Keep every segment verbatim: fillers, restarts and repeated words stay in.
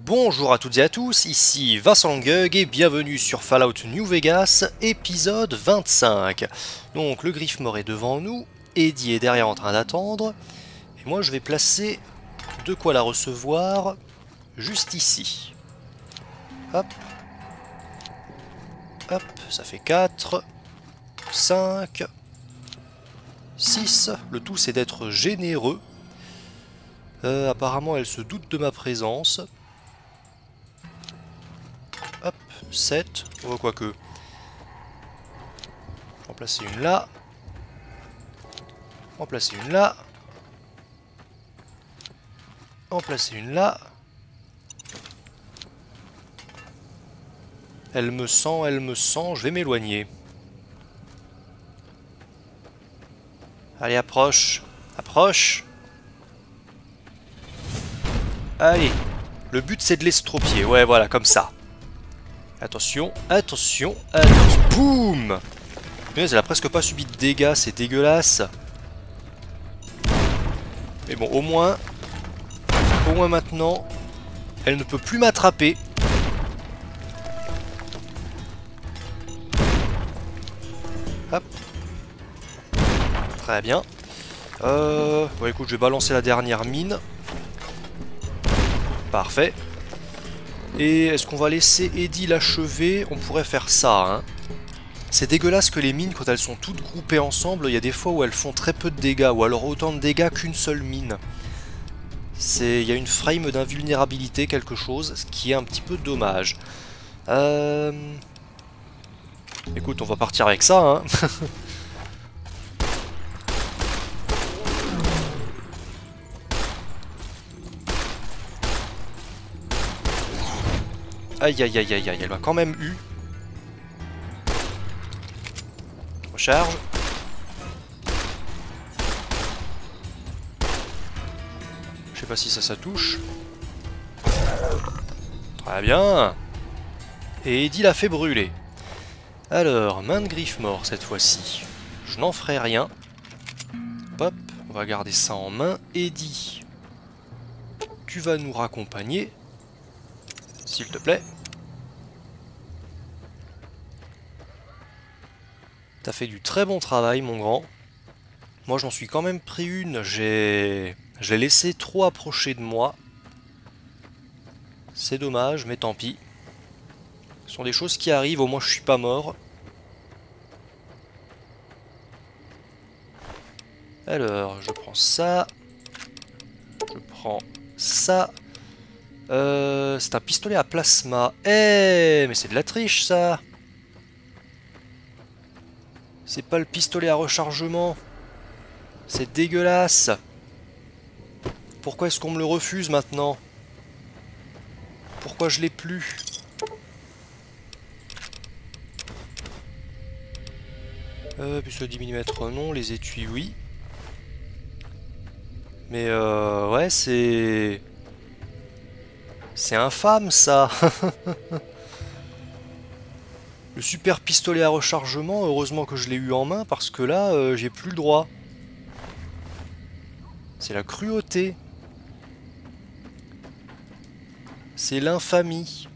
Bonjour à toutes et à tous, ici Vincent Langueug et bienvenue sur Fallout New Vegas, épisode vingt-cinq. Donc le Griffe Mort est devant nous, Eddie est derrière en train d'attendre, et moi je vais placer de quoi la recevoir juste ici. Hop. Hop, ça fait quatre, cinq, six. Le tout c'est d'être généreux. Euh, apparemment elle se doute de ma présence. Hop, sept. Oh, quoique. Je vais en placer une là. En placer une là. En placer une là. Elle me sent, elle me sent. Je vais m'éloigner. Allez, approche. Approche. Allez. Le but, c'est de l'estropier. Ouais, voilà, comme ça. Attention, attention, attention. Boum! Mais elle a presque pas subi de dégâts, c'est dégueulasse. Mais bon, au moins... Au moins maintenant, elle ne peut plus m'attraper. Hop. Très bien. Euh... Bon, écoute, je vais balancer la dernière mine. Parfait. Et est-ce qu'on va laisser Eddie l'achever? On pourrait faire ça, hein. C'est dégueulasse que les mines, quand elles sont toutes groupées ensemble, il y a des fois où elles font très peu de dégâts, ou alors autant de dégâts qu'une seule mine. C'est, il y a une frame d'invulnérabilité, quelque chose, ce qui est un petit peu dommage. Euh... Écoute, on va partir avec ça, hein. Aïe aïe aïe aïe aïe, elle m'a quand même eu. Recharge. Je sais pas si ça, ça touche. Très bien. Et Eddie l'a fait brûler. Alors, main de Griffe Mort cette fois-ci. Je n'en ferai rien. Hop, on va garder ça en main. Eddie, tu vas nous raccompagner. S'il te plaît. T'as fait du très bon travail, mon grand. Moi, j'en suis quand même pris une. J'ai... Je l'ai laissé trop approcher de moi. C'est dommage, mais tant pis. Ce sont des choses qui arrivent, au moins je suis pas mort. Alors, je prends ça. Je prends ça. Euh, c'est un pistolet à plasma. Eh, mais c'est de la triche, ça. C'est pas le pistolet à rechargement. C'est dégueulasse. Pourquoi est-ce qu'on me le refuse maintenant? Pourquoi je l'ai plus? Euh, pistolet dix millimètres non, les étuis oui. Mais euh, ouais, c'est... C'est infâme, ça. Le super pistolet à rechargement, heureusement que je l'ai eu en main, parce que là, euh, j'ai plus le droit. C'est la cruauté. C'est l'infamie.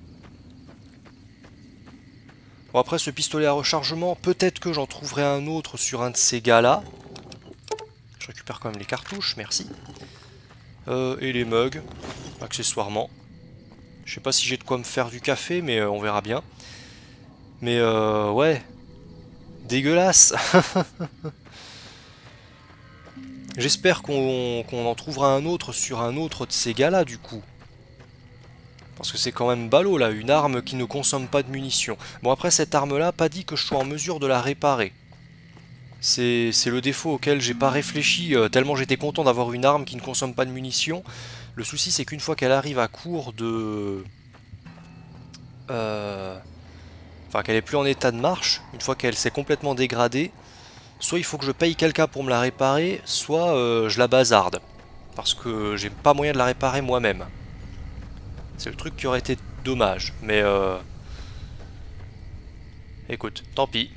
Bon, après, ce pistolet à rechargement, peut-être que j'en trouverai un autre sur un de ces gars-là. Je récupère quand même les cartouches, merci. Euh, et les mugs, accessoirement. Je sais pas si j'ai de quoi me faire du café, mais euh, on verra bien. Mais euh, ouais. Dégueulasse. J'espère qu'on qu'on en trouvera un autre sur un autre de ces gars-là, du coup. Parce que c'est quand même ballot, là, une arme qui ne consomme pas de munitions. Bon, après, cette arme-là, pas dit que je sois en mesure de la réparer. C'est le défaut auquel j'ai pas réfléchi, euh, tellement j'étais content d'avoir une arme qui ne consomme pas de munitions. Le souci, c'est qu'une fois qu'elle arrive à court de... Euh... Enfin, qu'elle est plus en état de marche, une fois qu'elle s'est complètement dégradée, soit il faut que je paye quelqu'un pour me la réparer, soit euh, je la bazarde. Parce que j'ai pas moyen de la réparer moi-même. C'est le truc qui aurait été dommage, mais euh... écoute, tant pis.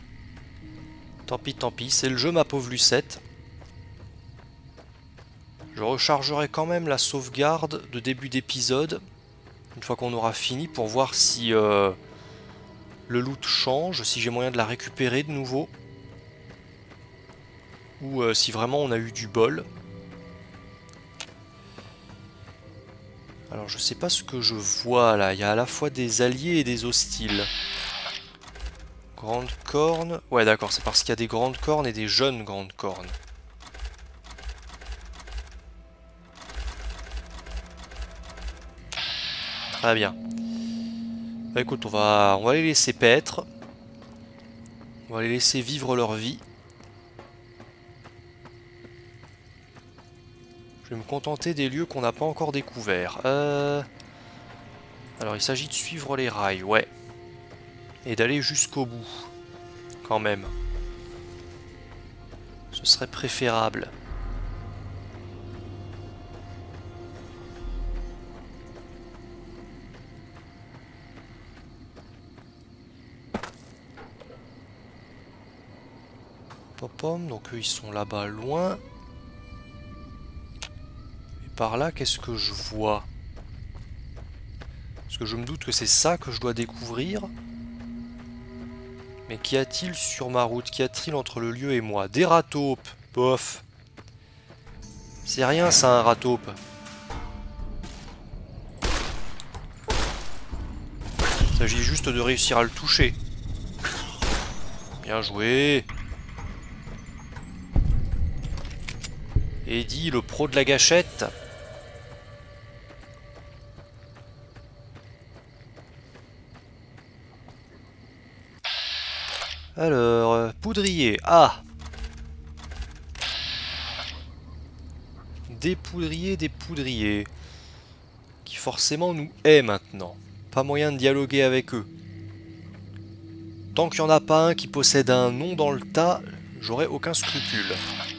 Tant pis, tant pis, c'est le jeu ma pauvre Lucette. Je rechargerai quand même la sauvegarde de début d'épisode, une fois qu'on aura fini, pour voir si euh, le loot change, si j'ai moyen de la récupérer de nouveau. Ou euh, si vraiment on a eu du bol. Alors je sais pas ce que je vois là, il y a à la fois des alliés et des hostiles. Grande corne, ouais d'accord, c'est parce qu'il y a des grandes cornes et des jeunes grandes cornes. Très bien. Bah écoute, on va, on va les laisser paître. On va les laisser vivre leur vie. Je vais me contenter des lieux qu'on n'a pas encore découverts. Euh... Alors il s'agit de suivre les rails, ouais. Et d'aller jusqu'au bout. Quand même. Ce serait préférable. Pom, donc eux ils sont là-bas loin. Et par là, qu'est-ce que je vois? Parce que je me doute que c'est ça que je dois découvrir. Mais qu'y a-t-il sur ma route? Qu'y a-t-il entre le lieu et moi? Des rataupes. Bof. C'est rien ça, un rataupe. Il s'agit juste de réussir à le toucher. Bien joué. Eddie, le pro de la gâchette. Alors, euh, poudrier. Ah! Des poudriers, des poudriers. Qui forcément nous hait maintenant. Pas moyen de dialoguer avec eux. Tant qu'il n'y en a pas un qui possède un nom dans le tas, j'aurai aucun scrupule.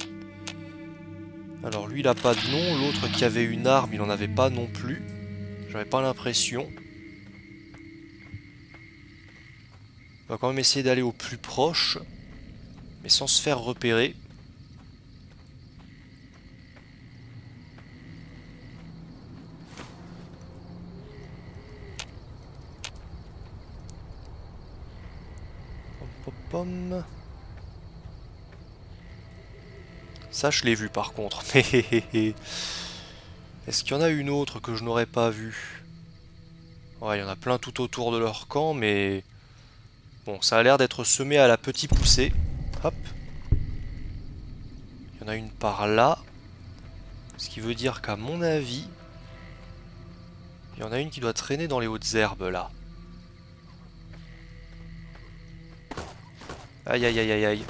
Alors lui il a pas de nom, l'autre qui avait une arme il en avait pas non plus. J'avais pas l'impression. On va quand même essayer d'aller au plus proche, mais sans se faire repérer. Pom, pom, pom. Ça je l'ai vu par contre. Est-ce qu'il y en a une autre que je n'aurais pas vue? Ouais, il y en a plein tout autour de leur camp, mais... Bon, ça a l'air d'être semé à la petite poussée. Hop. Il y en a une par là. Ce qui veut dire qu'à mon avis... Il y en a une qui doit traîner dans les hautes herbes, là. Aïe, aïe, aïe, aïe, aïe.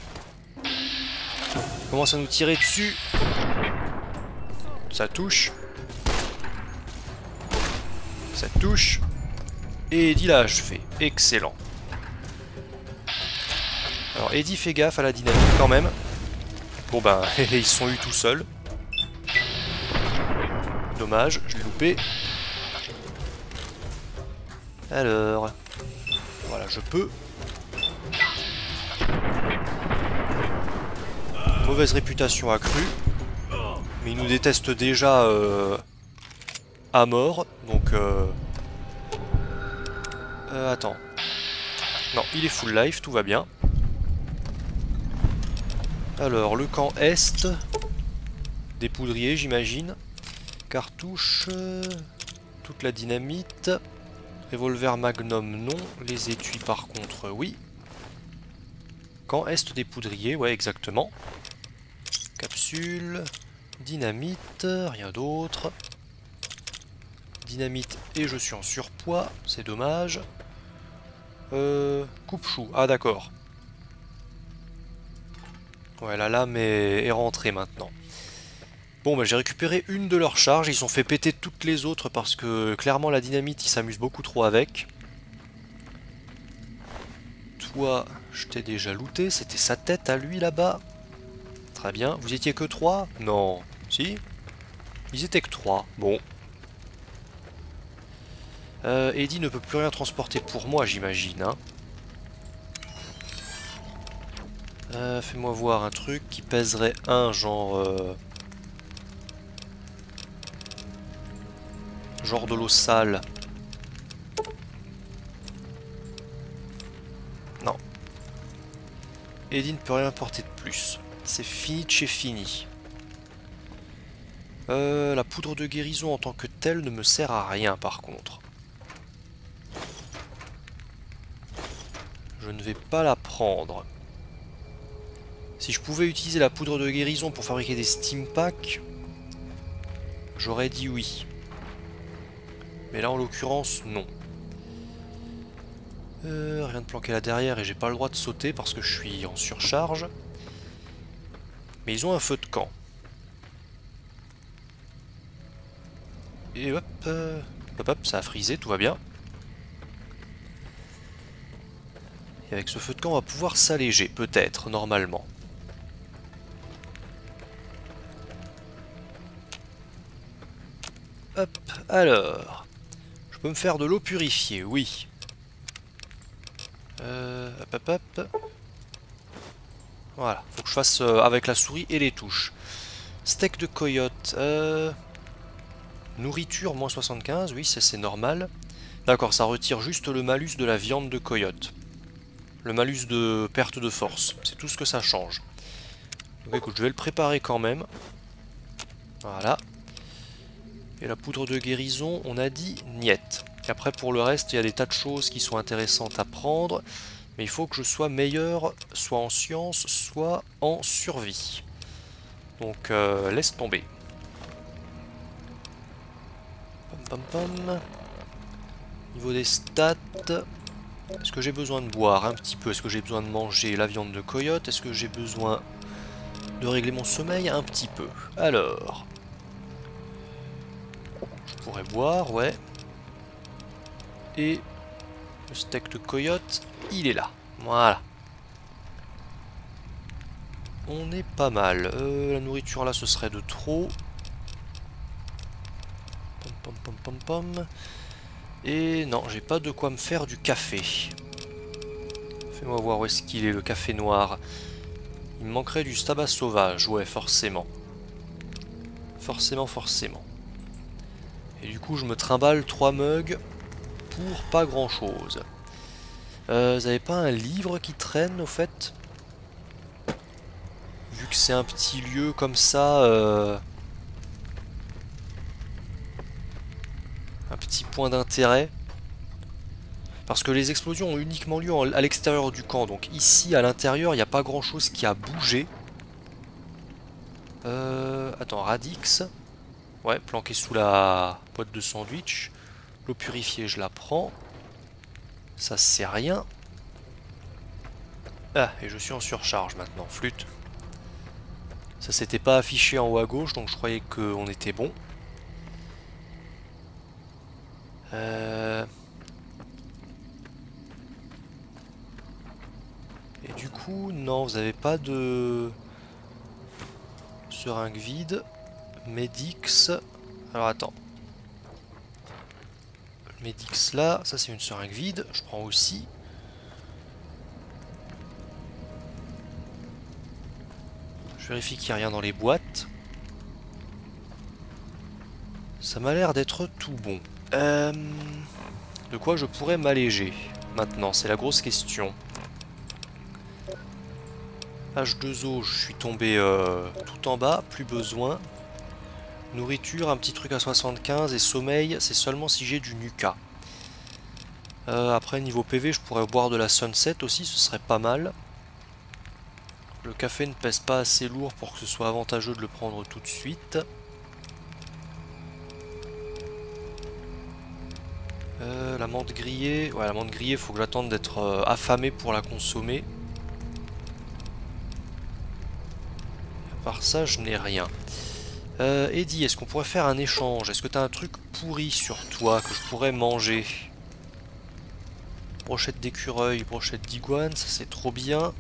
Il commence à nous tirer dessus. Ça touche. Ça touche. Et Eddie l'a achevé. Excellent. Alors Eddie fait gaffe à la dynamique quand même. Bon ben, ils se sont eu tout seuls. Dommage, je l'ai loupé. Alors... Voilà, je peux. Mauvaise réputation accrue. Mais il nous déteste déjà euh, à mort. Donc... Euh... Euh, attends. Non, il est full life, tout va bien. Alors, le camp Est. Des poudriers, j'imagine. Cartouche. Toute la dynamite. Revolver Magnum, non. Les étuis, par contre, oui. Camp Est des poudriers, ouais, exactement. Capsule. Dynamite, rien d'autre. Dynamite et je suis en surpoids, c'est dommage. Euh, coupe-chou, ah d'accord. Ouais, la lame est, est rentrée maintenant. Bon, bah, j'ai récupéré une de leurs charges, ils ont fait péter toutes les autres parce que clairement la dynamite, ils s'amusent beaucoup trop avec. Toi, je t'ai déjà looté, c'était sa tête à lui là-bas. Très bien, vous étiez que trois? Non, si? Ils étaient que trois, bon. Euh, Eddie ne peut plus rien transporter pour moi, j'imagine. Hein. Euh, Fais-moi voir un truc qui pèserait un, genre... Euh... Genre de l'eau sale. Non. Eddie ne peut rien apporter de plus. C'est fini de chez fini. Euh, la poudre de guérison en tant que telle ne me sert à rien par contre. Je ne vais pas la prendre. Si je pouvais utiliser la poudre de guérison pour fabriquer des steam packs, j'aurais dit oui. Mais là en l'occurrence non. Euh, rien de planqué là derrière et j'ai pas le droit de sauter parce que je suis en surcharge. Mais ils ont un feu de camp. Et hop, euh, hop, hop, ça a frisé, tout va bien. Et avec ce feu de camp on va pouvoir s'alléger, peut-être, normalement. Hop, alors. Je peux me faire de l'eau purifiée, oui. Euh, hop, hop, hop. Voilà, faut que je fasse euh, avec la souris et les touches. Steak de coyote. Euh... Nourriture, moins soixante-quinze, oui, ça c'est normal. D'accord, ça retire juste le malus de la viande de coyote. Le malus de perte de force, c'est tout ce que ça change. Donc écoute, je vais le préparer quand même. Voilà. Et la poudre de guérison, on a dit niet. Et après pour le reste, il y a des tas de choses qui sont intéressantes à prendre. Mais il faut que je sois meilleur, soit en science, soit en survie. Donc euh, laisse tomber. Pam pam pam. Niveau des stats, est-ce que j'ai besoin de boire un petit peu? Est-ce que j'ai besoin de manger la viande de coyote? Est-ce que j'ai besoin de régler mon sommeil? Un petit peu. Alors, je pourrais boire, ouais. Et le steak de coyote, il est là. Voilà. On est pas mal. Euh, la nourriture là, ce serait de trop. Pom pom pom pom pom. Et non, j'ai pas de quoi me faire du café. Fais-moi voir où est-ce qu'il est, le café noir. Il me manquerait du tabac sauvage, ouais, forcément. Forcément, forcément. Et du coup, je me trimballe trois mugs pour pas grand-chose. Euh, vous avez pas un livre qui traîne, au fait? Vu que c'est un petit lieu comme ça... Euh... Un petit point d'intérêt. Parce que les explosions ont uniquement lieu à l'extérieur du camp. Donc ici, à l'intérieur, il n'y a pas grand-chose qui a bougé. Euh, attends, Radix. Ouais, planqué sous la boîte de sandwich. L'eau purifiée, je la prends. Ça, c'est rien. Ah, et je suis en surcharge maintenant. Flûte. Ça s'était pas affiché en haut à gauche, donc je croyais qu'on était bon. Euh... Et du coup, non, vous n'avez pas de seringue vide. Medix. Alors attends. Medix là, ça c'est une seringue vide. Je prends aussi. Je vérifie qu'il n'y a rien dans les boîtes. Ça m'a l'air d'être tout bon. Euh... De quoi je pourrais m'alléger maintenant, c'est la grosse question. H deux O, je suis tombé euh, tout en bas, plus besoin. Nourriture, un petit truc à soixante-quinze. Et sommeil, c'est seulement si j'ai du Nuka. Euh, après, niveau P V, je pourrais boire de la Sunset aussi, ce serait pas mal. Le café ne pèse pas assez lourd pour que ce soit avantageux de le prendre tout de suite. Euh, la menthe grillée, ouais, la menthe grillée, faut que j'attende d'être euh, affamé pour la consommer. À part ça, je n'ai rien. Euh, Eddie, est-ce qu'on pourrait faire un échange? Est-ce que tu as un truc pourri sur toi que je pourrais manger? Brochette d'écureuil, brochette d'iguane, ça c'est trop bien.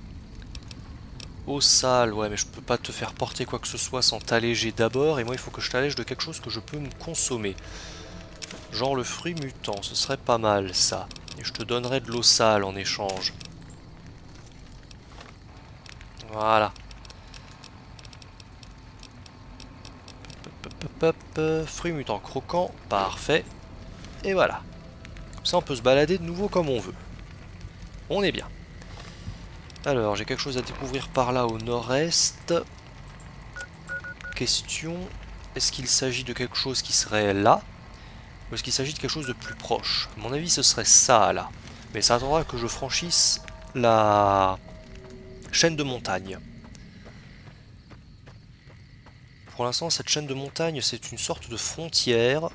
Eau sale, ouais, mais je peux pas te faire porter quoi que ce soit sans t'alléger d'abord. Et moi, il faut que je t'allège de quelque chose que je peux me consommer. Genre le fruit mutant, ce serait pas mal ça. Et je te donnerai de l'eau sale en échange. Voilà. Hop, hop, hop, fruits mutants croquants, parfait. Et voilà. Comme ça on peut se balader de nouveau comme on veut. On est bien. Alors, j'ai quelque chose à découvrir par là au nord-est. Question, est-ce qu'il s'agit de quelque chose qui serait là? Ou est-ce qu'il s'agit de quelque chose de plus proche? À mon avis, ce serait ça, là. Mais ça attendra que je franchisse la chaîne de montagne. Pour l'instant, cette chaîne de montagne, c'est une sorte de frontière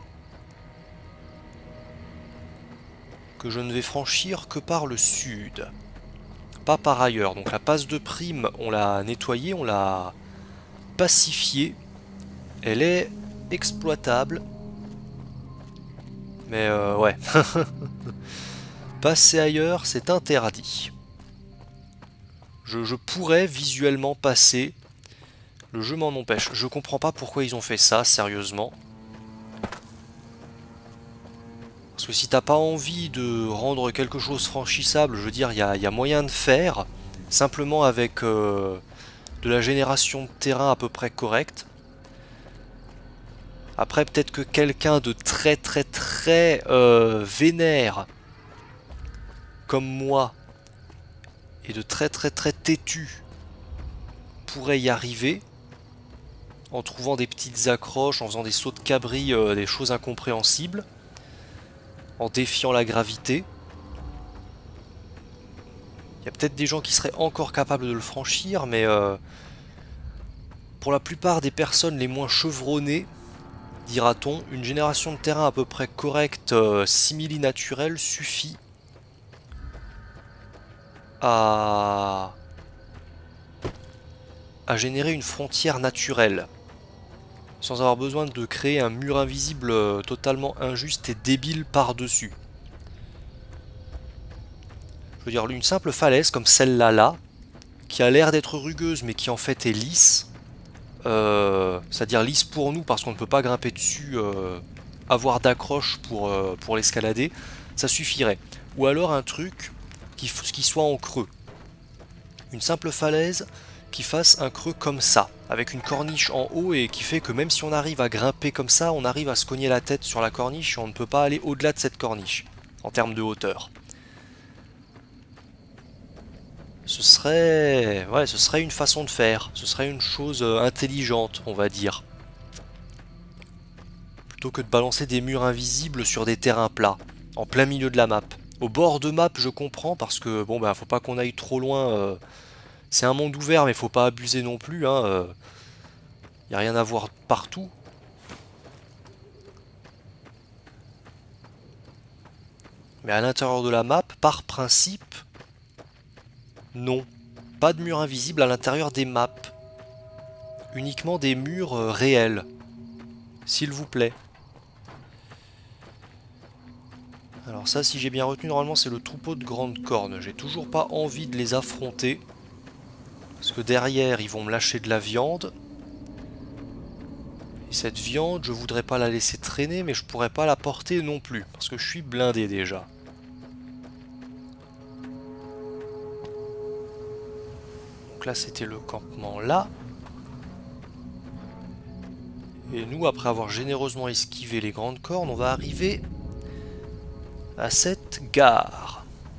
que je ne vais franchir que par le sud. Pas par ailleurs. Donc la passe de prime, on l'a nettoyée, on l'a pacifiée. Elle est exploitable. Mais euh, ouais. Passer ailleurs, c'est interdit. Je, je pourrais visuellement passer. Le jeu m'en empêche. Je comprends pas pourquoi ils ont fait ça, sérieusement. Parce que si t'as pas envie de rendre quelque chose franchissable, je veux dire, il y a, y a moyen de faire. Simplement avec euh, de la génération de terrain à peu près correcte. Après, peut-être que quelqu'un de très très très euh, vénère, comme moi, et de très très très têtu, pourrait y arriver, en trouvant des petites accroches, en faisant des sauts de cabri, euh, des choses incompréhensibles, en défiant la gravité. Il y a peut-être des gens qui seraient encore capables de le franchir, mais euh, pour la plupart des personnes les moins chevronnées, dira-t-on, une génération de terrain à peu près correcte, euh, simili-naturelle, suffit à... à générer une frontière naturelle, sans avoir besoin de créer un mur invisible euh, totalement injuste et débile par-dessus. Je veux dire, une simple falaise comme celle-là, là, qui a l'air d'être rugueuse, mais qui en fait est lisse, euh, c'est-à-dire lisse pour nous, parce qu'on ne peut pas grimper dessus, euh, avoir d'accroche pour, euh, pour l'escalader, ça suffirait. Ou alors un truc qui, qui soit en creux. Une simple falaise qui fasse un creux comme ça, avec une corniche en haut et qui fait que même si on arrive à grimper comme ça, on arrive à se cogner la tête sur la corniche et on ne peut pas aller au-delà de cette corniche, en termes de hauteur. Ce serait... ouais, ce serait une façon de faire, ce serait une chose intelligente, on va dire. Plutôt que de balancer des murs invisibles sur des terrains plats, en plein milieu de la map. Au bord de map, je comprends, parce que, bon, bah, faut pas qu'on aille trop loin... Euh, c'est un monde ouvert, mais faut pas abuser non plus. Hein, euh, y a rien à voir partout. Mais à l'intérieur de la map, par principe, non. Pas de murs invisibles à l'intérieur des maps. Uniquement des murs euh, réels. S'il vous plaît. Alors ça, si j'ai bien retenu, normalement c'est le troupeau de grandes cornes. J'ai toujours pas envie de les affronter. Parce que derrière, ils vont me lâcher de la viande. Et cette viande, je voudrais pas la laisser traîner, mais je pourrais pas la porter non plus. Parce que je suis blindé déjà. Donc là, c'était le campement là. Et nous, après avoir généreusement esquivé les grandes cornes, on va arriver à cette gare.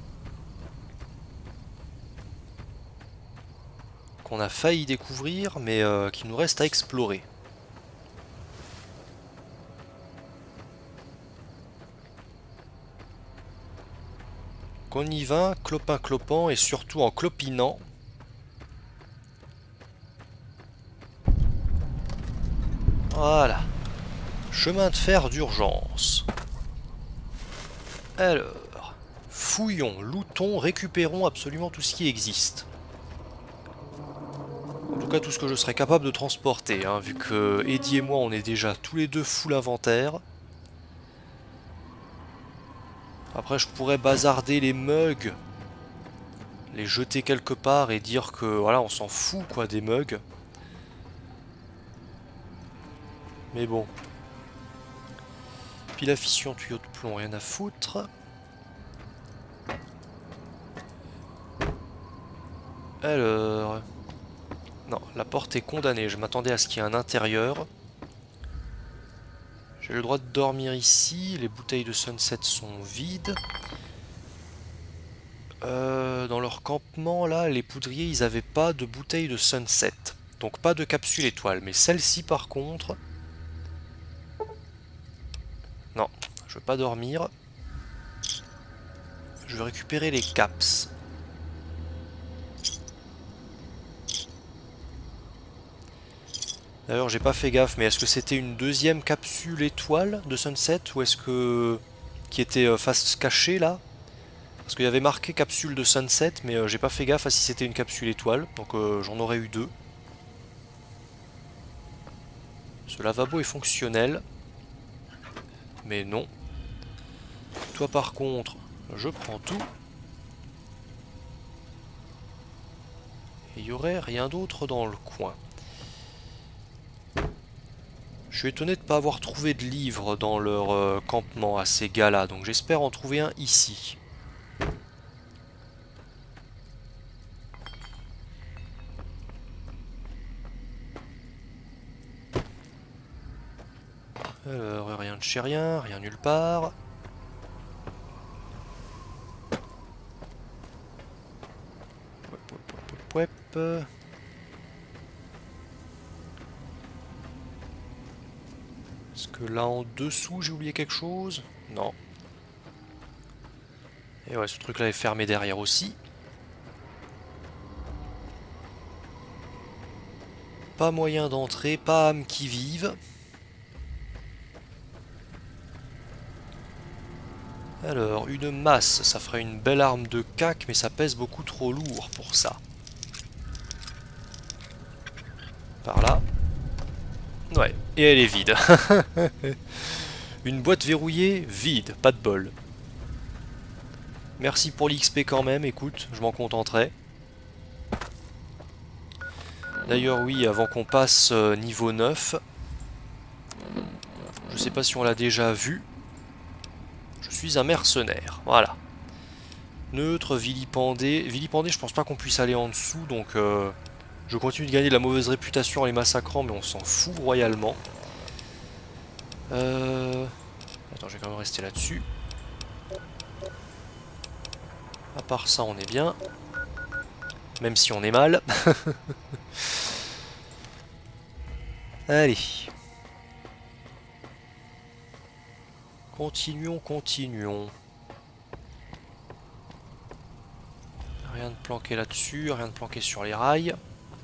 Qu'on a failli découvrir, mais euh, qu'il nous reste à explorer. Qu'on y va, clopin-clopant et surtout en clopinant. Voilà. Chemin de fer d'urgence. Alors, fouillons, lootons, récupérons absolument tout ce qui existe. En tout cas, tout ce que je serais capable de transporter, hein, vu que Eddie et moi, on est déjà tous les deux full inventaire. Après, je pourrais bazarder les mugs, les jeter quelque part et dire que, voilà, on s'en fout, quoi, des mugs. Mais bon. Puis la fission tuyau de plomb, rien à foutre. Alors... non, la porte est condamnée. Je m'attendais à ce qu'il y ait un intérieur. J'ai le droit de dormir ici. Les bouteilles de Sunset sont vides. Euh, dans leur campement, là, les poudriers, ils n'avaient pas de bouteilles de Sunset. Donc pas de capsule étoile. Mais celle-ci, par contre... Non, je veux pas dormir. Je vais récupérer les caps. D'ailleurs, j'ai pas fait gaffe, mais est-ce que c'était une deuxième capsule étoile de Sunset ou est-ce que... qui était euh, face cachée là? Parce qu'il y avait marqué capsule de Sunset, mais euh, j'ai pas fait gaffe à si c'était une capsule étoile, donc euh, j'en aurais eu deux. Ce lavabo est fonctionnel. Mais non. Toi par contre, je prends tout. Et il y aurait rien d'autre dans le coin. Je suis étonné de ne pas avoir trouvé de livres dans leur euh, campement à ces gars-là, donc j'espère en trouver un ici. Alors, rien de chez rien, rien nulle part. Wep, wep, wep, wep, wep. Est-ce que là en dessous j'ai oublié quelque chose? Non. Et ouais, ce truc là est fermé derrière aussi. Pas moyen d'entrer, pas âme qui vive. Alors, une masse, ça ferait une belle arme de cac, mais ça pèse beaucoup trop lourd pour ça. Par là. Ouais, et elle est vide. Une boîte verrouillée, vide, pas de bol. Merci pour l'X P quand même, écoute, je m'en contenterai. D'ailleurs, oui, avant qu'on passe euh, niveau neuf, je sais pas si on l'a déjà vu, je suis un mercenaire, voilà. Neutre, vilipendé. Vilipendé, je pense pas qu'on puisse aller en dessous, donc euh, je continue de gagner de la mauvaise réputation en les massacrant, mais on s'en fout royalement. Euh... Attends, je vais quand même rester là-dessus. À part ça, on est bien. Même si on est mal. Allez. Continuons, continuons. Rien de planqué là-dessus, rien de planqué sur les rails.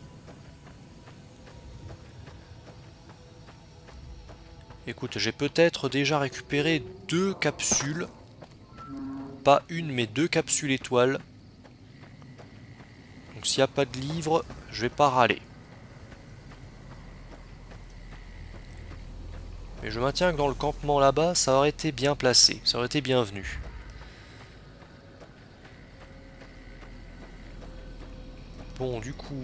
Écoute, j'ai peut-être déjà récupéré deux capsules. Pas une, mais deux capsules étoiles. Donc s'il n'y a pas de livre, je vais pas râler. Mais je maintiens que dans le campement là-bas, ça aurait été bien placé. Ça aurait été bienvenu. Bon, du coup...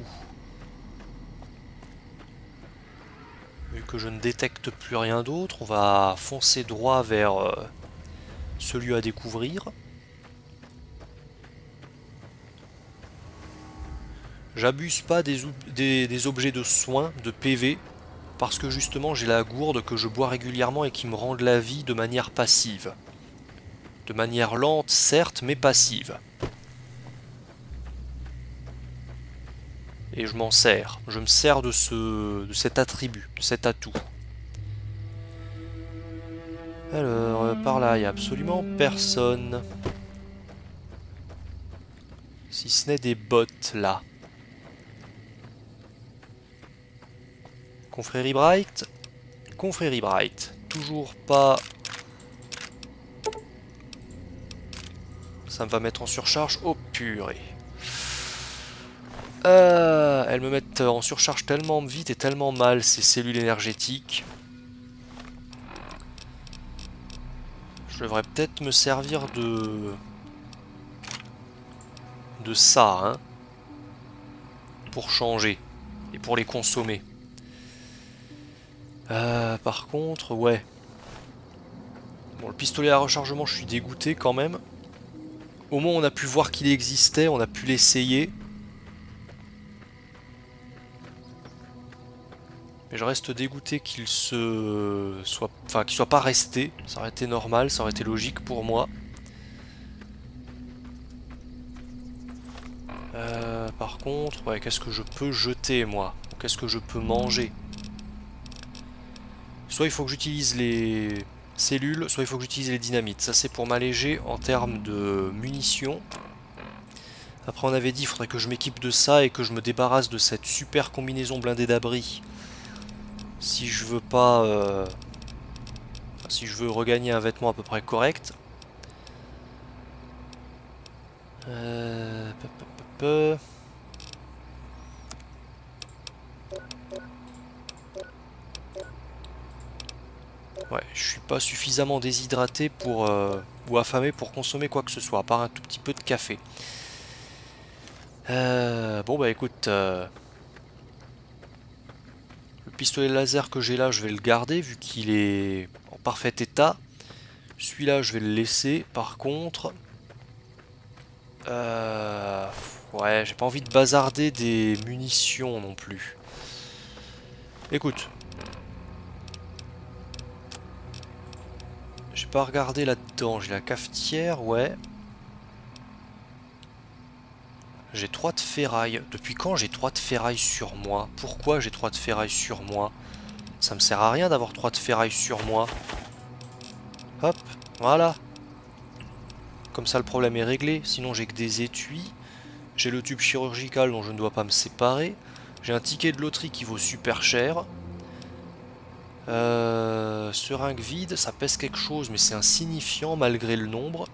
Vu que je ne détecte plus rien d'autre, on va foncer droit vers euh, ce lieu à découvrir. J'abuse pas des, des, des objets de soins, de P V, parce que justement j'ai la gourde que je bois régulièrement et qui me rend de la vie de manière passive. De manière lente, certes, mais passive. Et je m'en sers. Je me sers de, ce, de cet attribut, de cet atout. Alors, euh, par là, il n'y a absolument personne. Si ce n'est des bots, là. Confrérie Bright. Confrérie Bright. Toujours pas... Ça me va mettre en surcharge. Oh, purée. Euh, elles me mettent en surcharge tellement vite et tellement mal, ces cellules énergétiques. Je devrais peut-être me servir de... de ça, hein. Pour changer. Et pour les consommer. Euh, par contre, ouais. Bon, le pistolet à rechargement, je suis dégoûté quand même. Au moins, on a pu voir qu'il existait, on a pu l'essayer. Mais je reste dégoûté qu'il se soit, enfin qu'il soit pas resté. Ça aurait été normal, ça aurait été logique pour moi. Euh, par contre, ouais, qu'est-ce que je peux jeter moi? Qu'est-ce que je peux manger? Soit il faut que j'utilise les cellules, soit il faut que j'utilise les dynamites. Ça c'est pour m'alléger en termes de munitions. Après on avait dit il faudrait que je m'équipe de ça et que je me débarrasse de cette super combinaison blindée d'abri. Si je veux pas... Euh... Enfin, si je veux regagner un vêtement à peu près correct. Euh... peu, peu, peu, peu. Ouais, je suis pas suffisamment déshydraté pour euh, ou affamé pour consommer quoi que ce soit, à part un tout petit peu de café. Euh, bon bah écoute, euh, le pistolet laser que j'ai là, je vais le garder vu qu'il est en parfait état. Celui-là, je vais le laisser. Par contre, euh, ouais, j'ai pas envie de bazarder des munitions non plus. Écoute, j'ai pas regardé là-dedans. J'ai la cafetière, ouais. J'ai trois de ferraille. Depuis quand j'ai trois de ferraille sur moi? Pourquoi j'ai trois de ferraille sur moi? Ça me sert à rien d'avoir trois de ferraille sur moi. Hop, voilà. Comme ça le problème est réglé. Sinon j'ai que des étuis. J'ai le tube chirurgical dont je ne dois pas me séparer. J'ai un ticket de loterie qui vaut super cher. Euh, seringue vide, ça pèse quelque chose, mais c'est insignifiant malgré le nombre.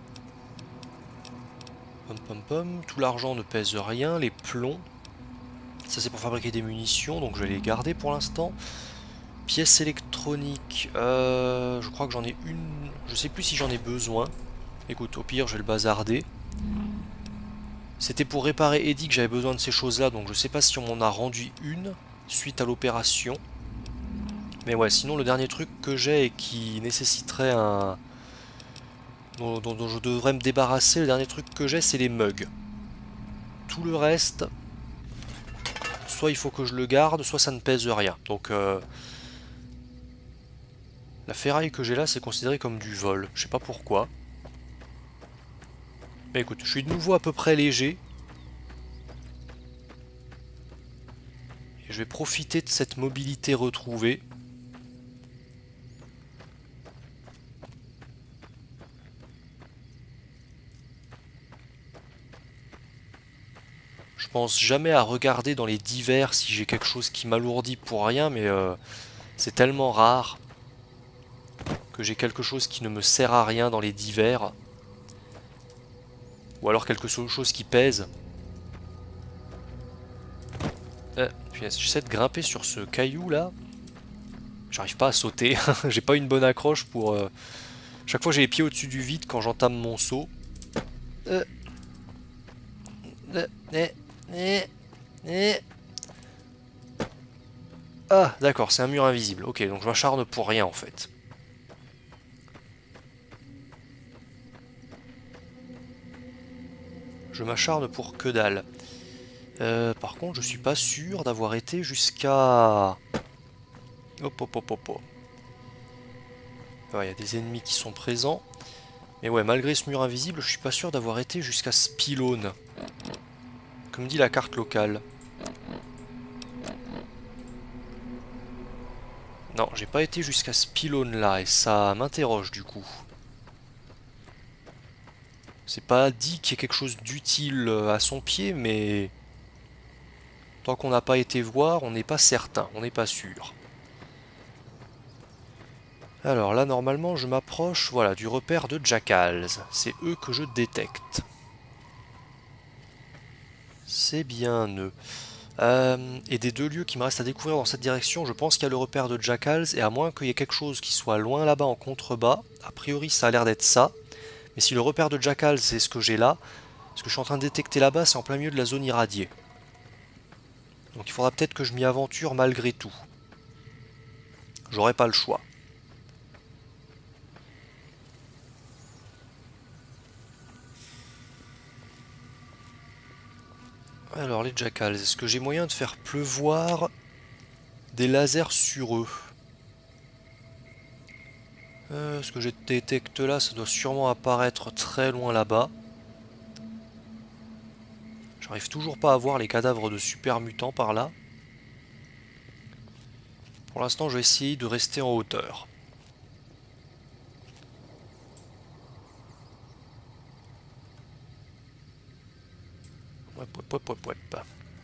Pom pom pom, tout l'argent ne pèse rien, les plombs. Ça c'est pour fabriquer des munitions, donc je vais les garder pour l'instant. Pièces électroniques, euh, je crois que j'en ai une, je sais plus si j'en ai besoin. Écoute, au pire je vais le bazarder. C'était pour réparer Eddie que j'avais besoin de ces choses-là, donc je sais pas si on m'en a rendu une suite à l'opération. Mais ouais, sinon le dernier truc que j'ai et qui nécessiterait un... Dont, dont, dont je devrais me débarrasser, le dernier truc que j'ai c'est les mugs. Tout le reste, soit il faut que je le garde, soit ça ne pèse rien. Donc euh, la ferraille que j'ai là c'est considéré comme du vol, je sais pas pourquoi. Mais écoute, je suis de nouveau à peu près léger. Et je vais profiter de cette mobilité retrouvée. Je pense jamais à regarder dans les divers si j'ai quelque chose qui m'alourdit pour rien, mais euh, c'est tellement rare que j'ai quelque chose qui ne me sert à rien dans les divers. Ou alors quelque chose qui pèse. Euh, J'essaie de grimper sur ce caillou là. J'arrive pas à sauter. J'ai pas une bonne accroche pour... Euh... Chaque fois j'ai les pieds au-dessus du vide quand j'entame mon saut. Euh... Euh... Eh... Eh... Eh... Ah, d'accord, c'est un mur invisible. Ok, donc je m'acharne pour rien en fait. Je m'acharne pour que dalle. Euh, par contre, je suis pas sûr d'avoir été jusqu'à... Hop, hop, hop, hop, hop. Il y a des ennemis qui sont présents. Mais ouais, malgré ce mur invisible, je suis pas sûr d'avoir été jusqu'à ce pylône. Comme dit la carte locale. Non, j'ai pas été jusqu'à ce pylône là, et ça m'interroge du coup. C'est pas dit qu'il y ait quelque chose d'utile à son pied, mais... Tant qu'on n'a pas été voir, on n'est pas certain, on n'est pas sûr. Alors là, normalement, je m'approche voilà, du repère de Jackals. C'est eux que je détecte. C'est bien eux. Euh, et des deux lieux qui me restent à découvrir dans cette direction, je pense qu'il y a le repère de Jackals, et à moins qu'il y ait quelque chose qui soit loin là-bas en contrebas, a priori ça a l'air d'être ça. Mais si le repère de Jackals c'est ce que j'ai là, ce que je suis en train de détecter là-bas, c'est en plein milieu de la zone irradiée. Donc il faudra peut-être que je m'y aventure malgré tout. J'aurai pas le choix. Alors les Jackals, est-ce que j'ai moyen de faire pleuvoir des lasers sur eux. Euh, ce que je détecte là, ça doit sûrement apparaître très loin là-bas. J'arrive toujours pas à voir les cadavres de super mutants par là. Pour l'instant, je vais essayer de rester en hauteur. Wep, wep, wep, wep, wep.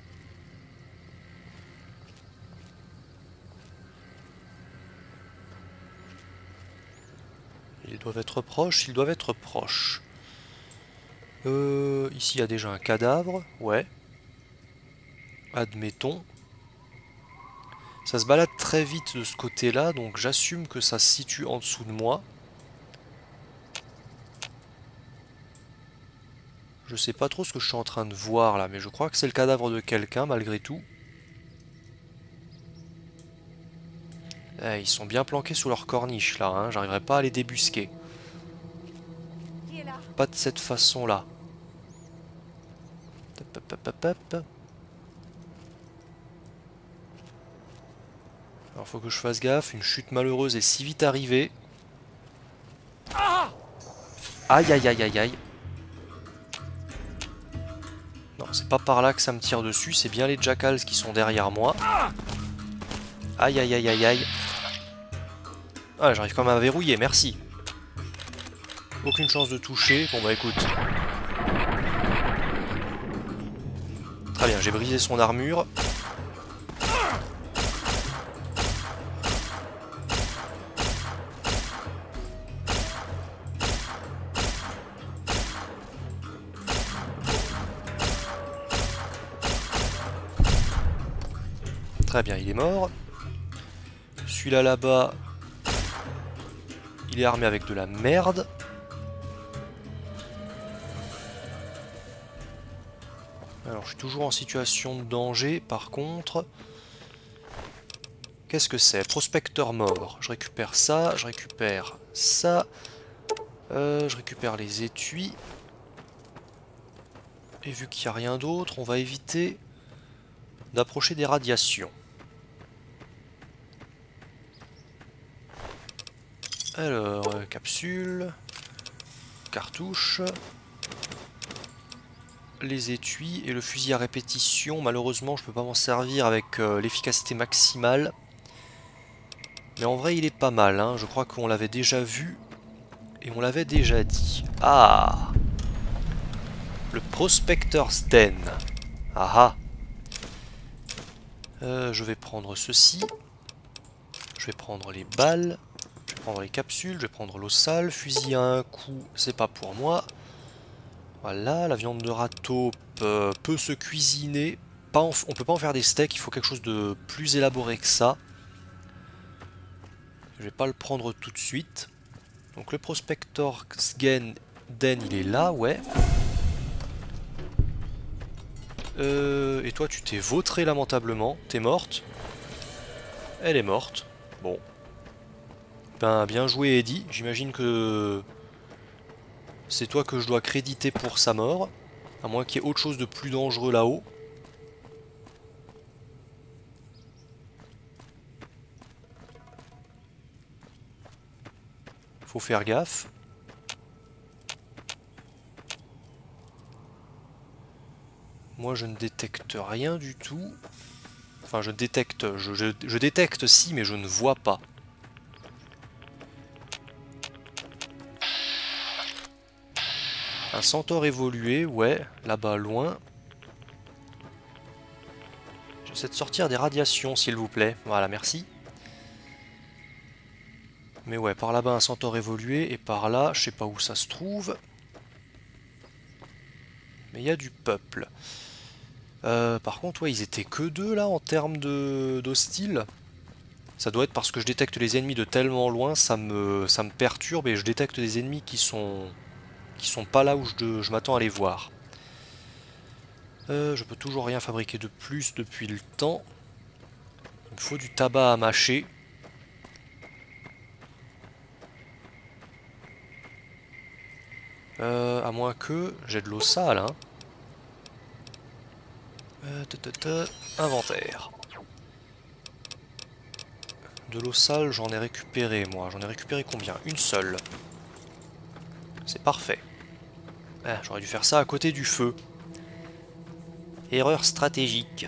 Ils doivent être proches, ils doivent être proches. Euh, ici, il y a déjà un cadavre, ouais. Admettons. Ça se balade très vite de ce côté-là, donc j'assume que ça se situe en dessous de moi. Je sais pas trop ce que je suis en train de voir là, mais je crois que c'est le cadavre de quelqu'un malgré tout. Eh, ils sont bien planqués sous leur corniche là, hein. J'arriverai pas à les débusquer. Pas de cette façon-là. Alors faut que je fasse gaffe, une chute malheureuse est si vite arrivée. Aïe aïe aïe aïe aïe. Non, c'est pas par là que ça me tire dessus, c'est bien les jackals qui sont derrière moi. Aïe aïe aïe aïe aïe. Ah, j'arrive quand même à verrouiller, merci. Aucune chance de toucher, bon bah écoute. Très bien, j'ai brisé son armure. Très bien, il est mort. Celui-là là-bas, il est armé avec de la merde. Alors, je suis toujours en situation de danger, par contre. Qu'est-ce que c'est? Prospecteur mort. Je récupère ça, je récupère ça. Euh, je récupère les étuis. Et vu qu'il n'y a rien d'autre, on va éviter d'approcher des radiations. Alors, euh, capsule, cartouche, les étuis et le fusil à répétition. Malheureusement, je peux pas m'en servir avec euh, l'efficacité maximale. Mais en vrai, il est pas mal, hein. Je crois qu'on l'avait déjà vu et on l'avait déjà dit. Ah! Le Prospector's Den. Ah ah! Euh, je vais prendre ceci. Je vais prendre les balles. Je vais prendre les capsules. Je vais prendre l'eau sale. Fusil à un coup, c'est pas pour moi. Voilà, la viande de râteau peut, peut se cuisiner. Pas en, on peut pas en faire des steaks, il faut quelque chose de plus élaboré que ça. Je vais pas le prendre tout de suite. Donc le Prospector's Den, il est là, ouais. Euh, et toi, tu t'es vautré lamentablement. T'es morte. Elle est morte. Bon. Ben, bien joué, Eddie. J'imagine que c'est toi que je dois créditer pour sa mort. À moins qu'il y ait autre chose de plus dangereux là-haut. Faut faire gaffe. Moi, je ne détecte rien du tout. Enfin, je détecte. Je, je, je détecte si, mais je ne vois pas. Un centaure évolué, ouais, là-bas loin. J'essaie de sortir des radiations, s'il vous plaît. Voilà, merci. Mais ouais, par là-bas un centaure évolué, et par là, je sais pas où ça se trouve. Mais il y a du peuple. Euh, par contre, ouais, ils étaient que deux là en termes de d'hostile. Ça doit être parce que je détecte les ennemis de tellement loin, ça me, ça me perturbe et je détecte des ennemis qui sont, qui sont pas là où je, je m'attends à les voir. Euh, je peux toujours rien fabriquer de plus depuis le temps. Il me faut du tabac à mâcher. Euh, à moins que j'ai de l'eau sale, hein. Euh, ta, ta, ta, inventaire. De l'eau sale, j'en ai récupéré, moi. J'en ai récupéré combien? Une seule. C'est parfait. Ah, j'aurais dû faire ça à côté du feu. Erreur stratégique.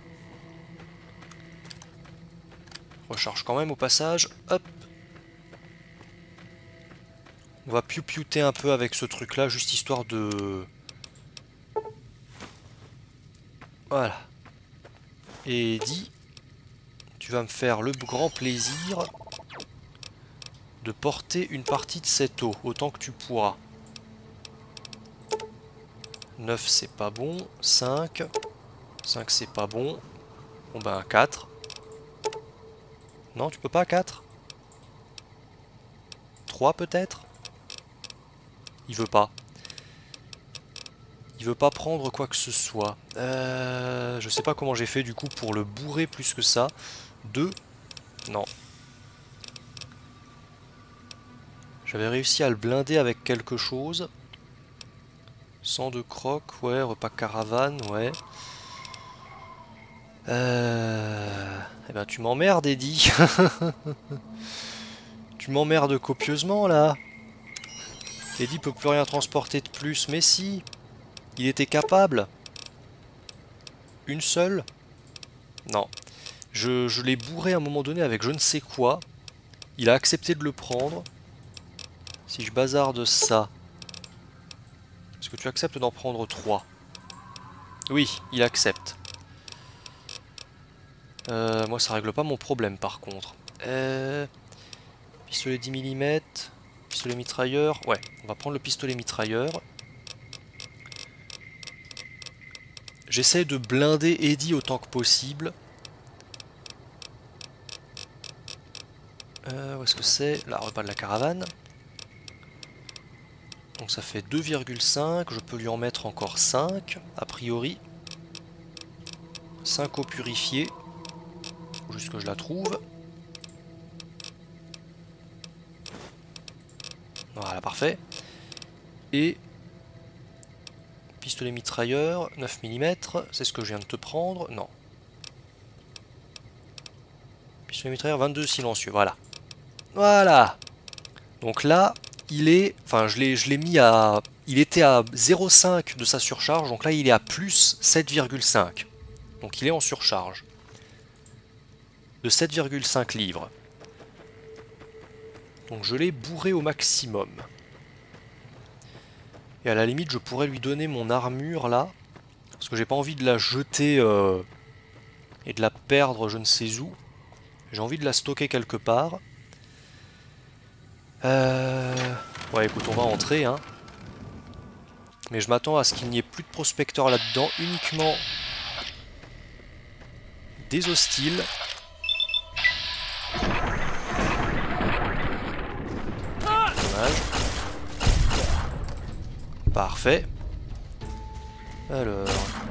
Recharge quand même au passage. Hop. On va piou-piouter un peu avec ce truc-là, juste histoire de... Voilà. Et Eddie, tu vas me faire le grand plaisir de porter une partie de cette eau, autant que tu pourras. neuf c'est pas bon, cinq, cinq c'est pas bon, bon ben quatre. Non, tu peux pas, quatre? trois peut-être? Il veut pas. Il veut pas prendre quoi que ce soit. Euh, je sais pas comment j'ai fait du coup pour le bourrer plus que ça. deux. Non. J'avais réussi à le blinder avec quelque chose. Sang de croque, ouais. Repas caravane, ouais. Euh... Eh ben tu m'emmerdes, Eddie. Tu m'emmerdes copieusement là. Eddie peut plus rien transporter de plus, mais si. Il était capable. Une seule? Non. Je, je l'ai bourré à un moment donné avec je ne sais quoi. Il a accepté de le prendre. Si je bazarde ça... Est-ce que tu acceptes d'en prendre trois? Oui, il accepte. Euh, moi ça règle pas mon problème par contre. Euh, pistolet dix millimètres. Pistolet mitrailleur. Ouais, on va prendre le pistolet mitrailleur. J'essaie de blinder Eddie autant que possible. Euh, où est-ce que c'est? Là, repas de la caravane. Donc ça fait deux virgule cinq. Je peux lui en mettre encore cinq, a priori. cinq eaux purifiées. Faut juste que je la trouve. Voilà, parfait. Et... pistolet mitrailleur, neuf millimètres. C'est ce que je viens de te prendre? Non. Pistolet mitrailleur, vingt-deux silencieux, voilà. Voilà. Donc là, il est... Enfin, je l'ai je l'ai mis à... Il était à zéro virgule cinq de sa surcharge, donc là, il est à plus sept virgule cinq. Donc il est en surcharge. De sept virgule cinq livres. Donc je l'ai bourré au maximum. Et à la limite, je pourrais lui donner mon armure, là. Parce que j'ai pas envie de la jeter euh, et de la perdre je ne sais où. J'ai envie de la stocker quelque part. Euh... Ouais, écoute, on va entrer, hein. Mais je m'attends à ce qu'il n'y ait plus de prospecteurs là-dedans, uniquement des hostiles. Dommage. Parfait. Alors...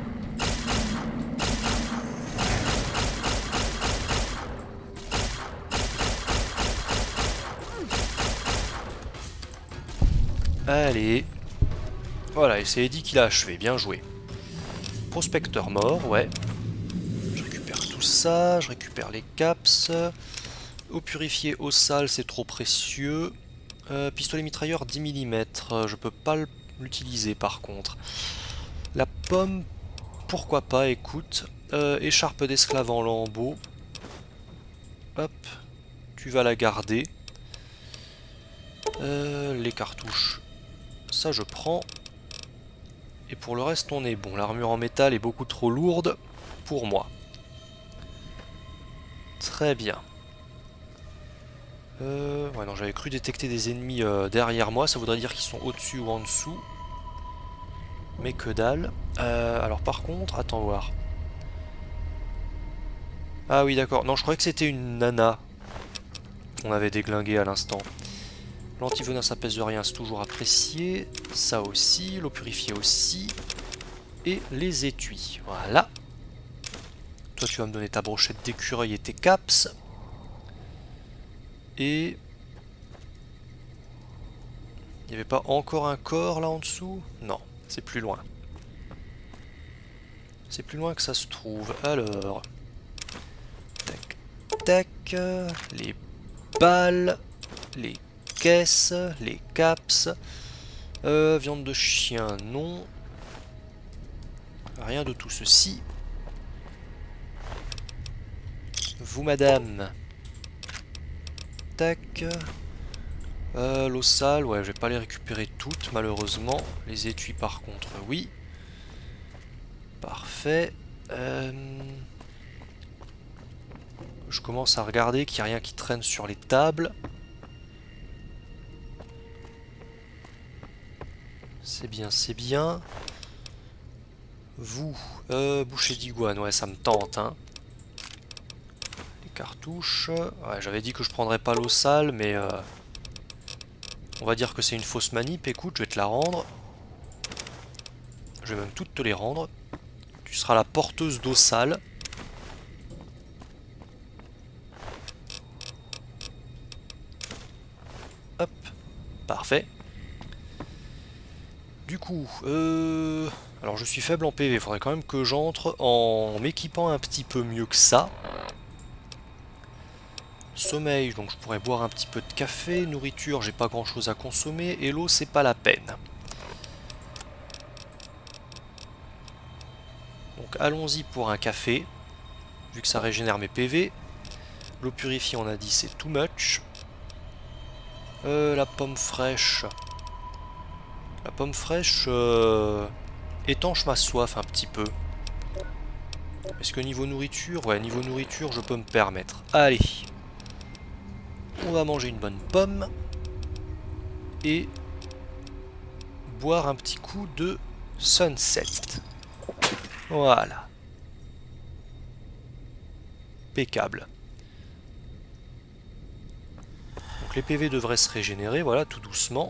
Allez. Voilà, et c'est Eddie qui l'a achevé, bien joué. Prospecteur mort, ouais. Je récupère tout ça, je récupère les caps. Eau purifiée, eau sale, c'est trop précieux. Euh, pistolet mitrailleur dix millimètres, je peux pas l'utiliser par contre. La pomme, pourquoi pas, écoute. Euh, écharpe d'esclave en lambeaux. Hop, tu vas la garder. Euh, les cartouches, ça je prends. Et pour le reste on est bon. L'armure en métal est beaucoup trop lourde pour moi. Très bien. Euh, ouais non, j'avais cru détecter des ennemis euh, derrière moi. Ça voudrait dire qu'ils sont au-dessus ou en dessous. Mais que dalle. Euh, alors par contre, attends voir. Ah oui d'accord. Non, je croyais que c'était une nana qu'on avait déglingué à l'instant. L'antivenin, ça pèse rien, c'est toujours apprécié. Ça aussi, l'eau purifiée aussi. Et les étuis, voilà. Toi, tu vas me donner ta brochette d'écureuil et tes caps. Et... il n'y avait pas encore un corps là en dessous? Non, c'est plus loin. C'est plus loin que ça se trouve. Alors... tac, tac, les balles, les caisses, les caps, euh, viande de chien, non. Rien de tout ceci. Vous, madame. Tac. Euh, l'eau sale, ouais, je vais pas les récupérer toutes, malheureusement. Les étuis, par contre, oui. Parfait. Euh... Je commence à regarder qu'il n'y a rien qui traîne sur les tables. C'est bien, c'est bien. Vous, euh, boucher d'iguane, ouais, ça me tente, hein. Les cartouches. Ouais, j'avais dit que je prendrais pas l'eau sale, mais... Euh, on va dire que c'est une fausse manip. Écoute, je vais te la rendre. Je vais même toutes te les rendre. Tu seras la porteuse d'eau sale. Hop, parfait. Du coup, euh... alors je suis faible en P V, il faudrait quand même que j'entre en m'équipant un petit peu mieux que ça. Sommeil, donc je pourrais boire un petit peu de café. Nourriture, j'ai pas grand chose à consommer. Et l'eau, c'est pas la peine. Donc allons-y pour un café, vu que ça régénère mes P V. L'eau purifiée, on a dit, c'est too much. Euh, la pomme fraîche. La pomme fraîche euh, étanche ma soif un petit peu. Est-ce que niveau nourriture? Ouais, niveau nourriture, je peux me permettre. Allez. On va manger une bonne pomme. Et boire un petit coup de sunset. Voilà. Impeccable. Donc les P V devraient se régénérer, voilà, tout doucement.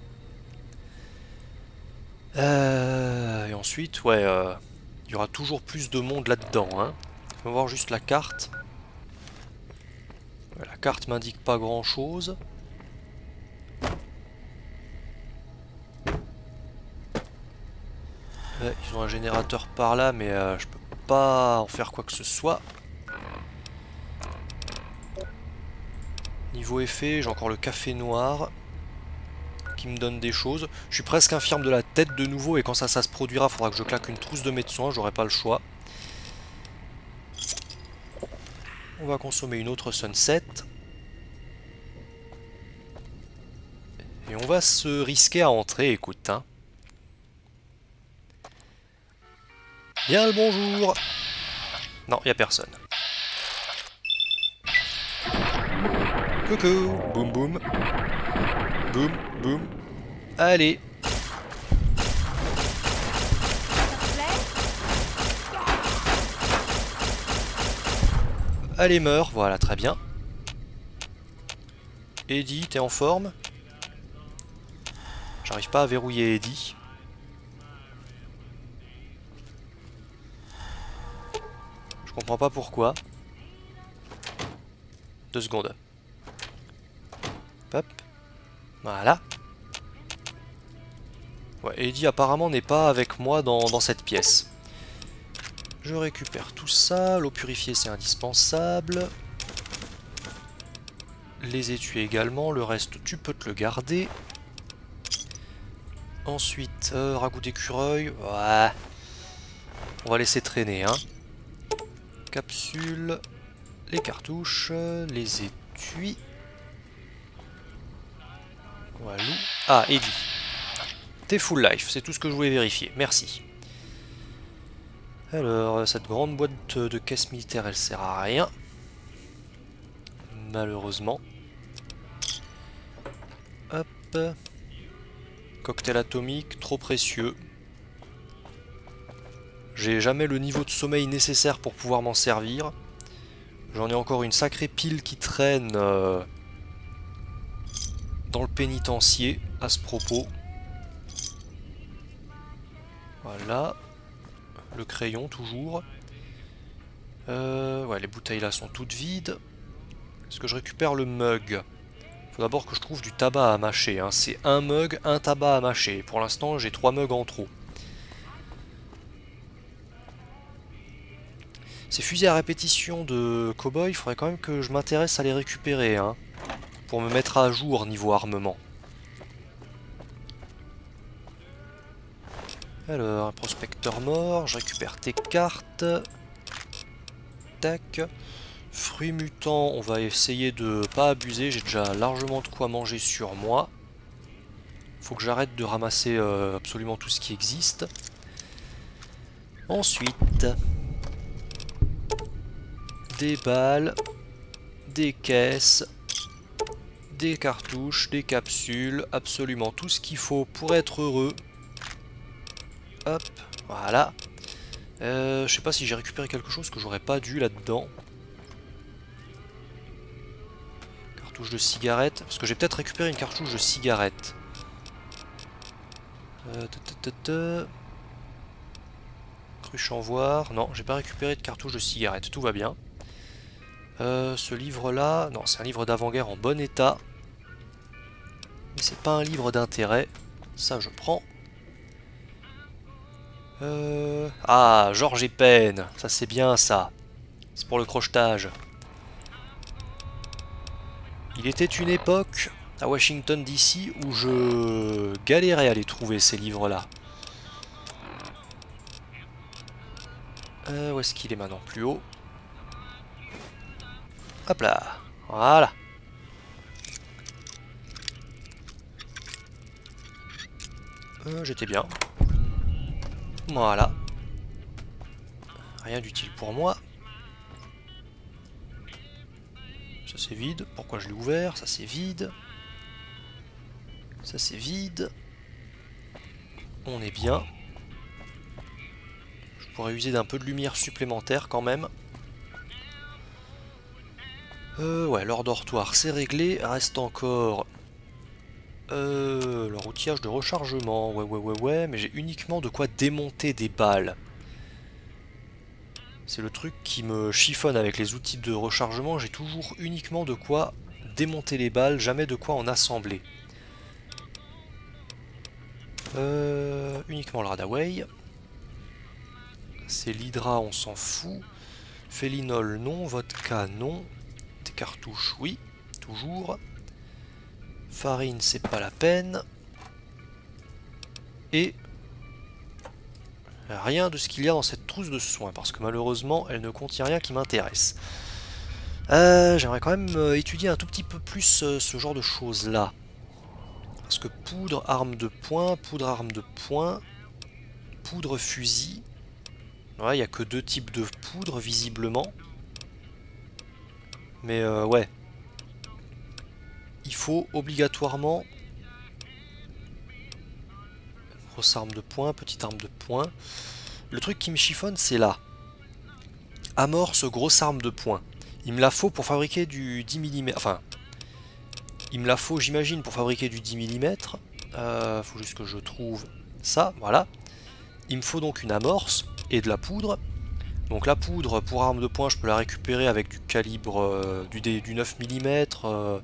Euh, et ensuite, ouais, euh, il y aura toujours plus de monde là-dedans. Hein. On va voir juste la carte. La carte m'indique pas grand-chose. Ouais, ils ont un générateur par là, mais euh, je peux pas en faire quoi que ce soit. Niveau effet, j'ai encore le café noir qui me donne des choses. Je suis presque infirme de la tête de nouveau et quand ça, ça se produira, il faudra que je claque une trousse de médecin, j'aurai pas le choix. On va consommer une autre sunset. Et on va se risquer à entrer, écoute. Hein. Bien le bonjour. Non, il n'y a personne. Coucou. Boum boum. Boum boum. Allez. Allez, meurs. Voilà, très bien. Eddie, t'es en forme? J'arrive pas à verrouiller Eddie. Je comprends pas pourquoi. Deux secondes. Hop. Voilà. Ouais, Eddie apparemment n'est pas avec moi dans, dans cette pièce. Je récupère tout ça. L'eau purifiée c'est indispensable. Les étuis également. Le reste tu peux te le garder. Ensuite, euh, ragoût d'écureuil. Ouais. On va laisser traîner. Hein. Capsule. Les cartouches. Les étuis. Voilà. Ah, Eddie. T'es full life, c'est tout ce que je voulais vérifier. Merci. Alors, cette grande boîte de caisse militaire, elle sert à rien. Malheureusement. Hop. Cocktail atomique, trop précieux. J'ai jamais le niveau de sommeil nécessaire pour pouvoir m'en servir. J'en ai encore une sacrée pile qui traîne euh, dans le pénitencier à ce propos. Voilà. Le crayon toujours. Euh, ouais, les bouteilles là sont toutes vides. Est-ce que je récupère le mug? Faut d'abord que je trouve du tabac à mâcher. Hein. C'est un mug, un tabac à mâcher. Pour l'instant, j'ai trois mugs en trop. Ces fusils à répétition de cow-boy, il faudrait quand même que je m'intéresse à les récupérer, hein, pour me mettre à jour niveau armement. Alors, un prospecteur mort, je récupère tes cartes. Tac. Fruits mutants, on va essayer de pas abuser, j'ai déjà largement de quoi manger sur moi. Faut que j'arrête de ramasser euh, absolument tout ce qui existe. Ensuite, des balles, des caisses, des cartouches, des capsules, absolument tout ce qu'il faut pour être heureux. Hop, voilà. Euh, je sais pas si j'ai récupéré quelque chose que j'aurais pas dû là-dedans. Cartouche de cigarette, parce que j'ai peut-être récupéré une cartouche de cigarette. Euh, ta, ta, ta, ta. Cruche en voir. Non, j'ai pas récupéré de cartouche de cigarette, tout va bien. Euh, ce livre-là, non, c'est un livre d'avant-guerre en bon état. Mais c'est pas un livre d'intérêt. Ça, je prends. Euh... Ah, Georges et Peine, ça c'est bien ça. C'est pour le crochetage. Il était une époque à Washington D C où je galérais à les trouver ces livres-là. Euh, où est-ce qu'il est maintenant? Plus haut. Hop là, voilà. Euh, J'étais bien. Voilà. Rien d'utile pour moi. Ça c'est vide. Pourquoi je l'ai ouvert? Ça c'est vide. Ça c'est vide. On est bien. Je pourrais user d'un peu de lumière supplémentaire quand même. Euh, ouais, leur dortoir c'est réglé. Reste encore euh, leur outillage de rechargement. Ouais, ouais, ouais, ouais. Mais j'ai uniquement de quoi démonter des balles. C'est le truc qui me chiffonne avec les outils de rechargement. J'ai toujours uniquement de quoi démonter les balles, jamais de quoi en assembler. Euh, uniquement le Radaway. C'est l'Hydra, on s'en fout. Félinol, non. Vodka, non. Des cartouches, oui. Toujours. Farine, c'est pas la peine. Et rien de ce qu'il y a dans cette trousse de soins, parce que malheureusement, elle ne contient rien qui m'intéresse. Euh, J'aimerais quand même euh, étudier un tout petit peu plus euh, ce genre de choses-là. Parce que poudre, arme de poing, poudre, arme de poing, poudre, fusil. Ouais, il n'y a que deux types de poudre, visiblement. Mais euh, ouais. Il faut obligatoirement... Grosse arme de poing, petite arme de poing. Le truc qui me chiffonne, c'est là. Amorce, grosse arme de poing. Il me la faut pour fabriquer du dix millimètres. Enfin, il me la faut, j'imagine, pour fabriquer du dix millimètres. Euh, faut juste que je trouve ça, voilà. Il me faut donc une amorce et de la poudre. Donc la poudre, pour arme de poing, je peux la récupérer avec du calibre euh, du, du neuf millimètres. Euh,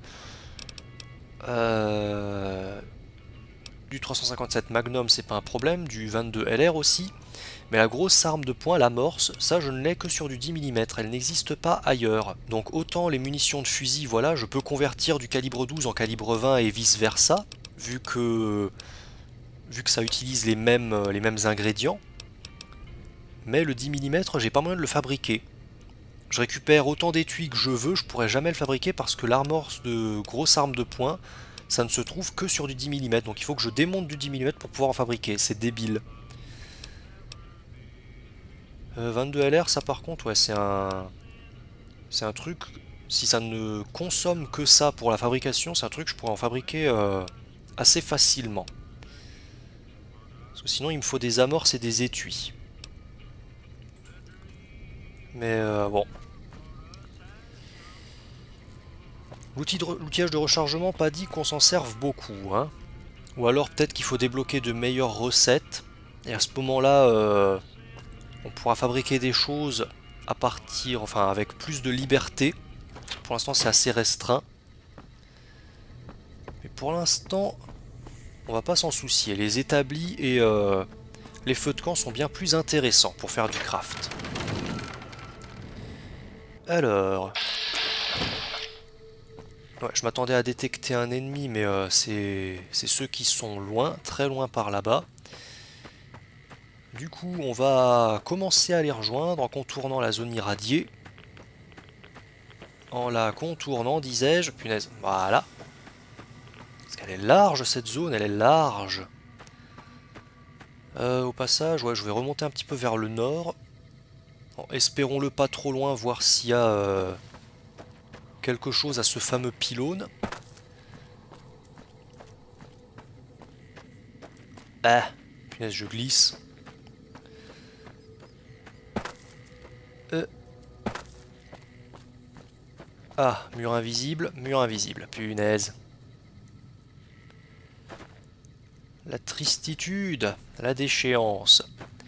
euh, du trois cent cinquante-sept Magnum, c'est pas un problème. Du vingt-deux L R aussi. Mais la grosse arme de poing, l'amorce, ça je ne l'ai que sur du dix millimètres, elle n'existe pas ailleurs. Donc autant les munitions de fusil, voilà, je peux convertir du calibre douze en calibre vingt et vice versa, vu que, vu que ça utilise les mêmes, les mêmes ingrédients. Mais le dix millimètres, j'ai pas moyen de le fabriquer. Je récupère autant d'étui que je veux, je pourrais jamais le fabriquer parce que l'amorce de grosse arme de poing, ça ne se trouve que sur du dix millimètres. Donc il faut que je démonte du dix millimètres pour pouvoir en fabriquer, c'est débile. Euh, vingt-deux L R, ça par contre, ouais, c'est un... C'est un truc, si ça ne consomme que ça pour la fabrication, c'est un truc que je pourrais en fabriquer euh, assez facilement. Parce que sinon, il me faut des amorces et des étuis. Mais euh, bon. L'outillage de rechargement, pas dit qu'on s'en serve beaucoup, hein. Ou alors peut-être qu'il faut débloquer de meilleures recettes. Et à ce moment-là... Euh, on pourra fabriquer des choses à partir, enfin avec plus de liberté. Pour l'instant c'est assez restreint. Mais pour l'instant, on va pas s'en soucier. Les établis et euh, les feux de camp sont bien plus intéressants pour faire du craft. Alors... Ouais, je m'attendais à détecter un ennemi, mais euh, c'est ceux qui sont loin, très loin par là-bas. Du coup, on va commencer à les rejoindre en contournant la zone irradiée. En la contournant, disais-je. Punaise, voilà. Parce qu'elle est large, cette zone, elle est large. Euh, au passage, ouais, je vais remonter un petit peu vers le nord. Bon, espérons-le pas trop loin, voir s'il y a euh, quelque chose à ce fameux pylône. Ah, punaise, je glisse. Euh. Ah, mur invisible, mur invisible, punaise. La tristitude, la déchéance.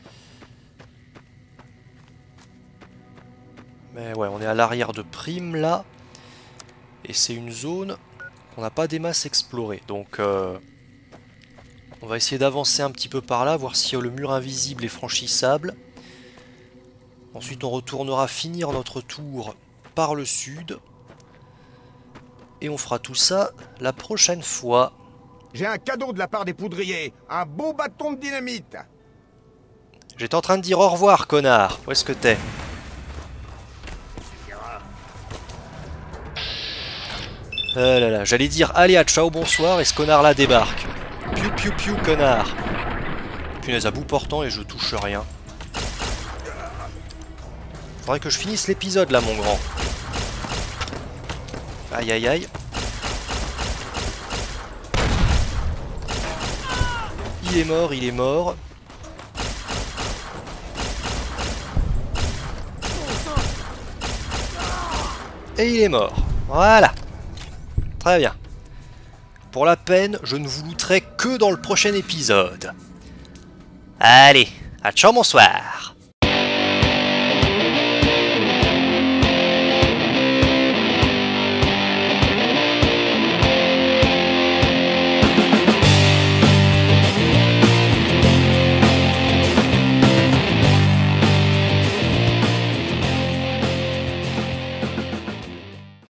Mais ouais, on est à l'arrière de Prime là. Et c'est une zone qu'on n'a pas des masses explorées. Donc euh, on va essayer d'avancer un petit peu par là, voir si le mur invisible est franchissable. Ensuite on retournera finir notre tour par le sud. Et on fera tout ça la prochaine fois. J'ai un cadeau de la part des poudriers, un beau bâton de dynamite. J'étais en train de dire au revoir, connard. Où est-ce que t'es? Euh là là, j'allais dire allez à ciao bonsoir et ce connard là débarque. Piu piu piu connard. Punaise à bout portant et je touche rien. Faudrait que je finisse l'épisode là mon grand. Aïe aïe aïe. Il est mort, il est mort. Et il est mort. Voilà. Très bien. Pour la peine, je ne vous looterai que dans le prochain épisode. Allez, à ciao bonsoir.